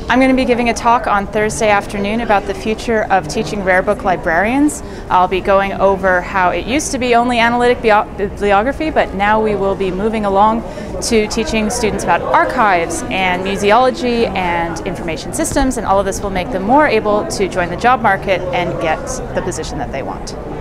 I'm going to be giving a talk on Thursday afternoon about the future of teaching rare book librarians. I'll be going over how it used to be only analytic bibliography, but now we will be moving along to teaching students about archives and museology and information systems, and all of this will make them more able to join the job market and get the position that they want.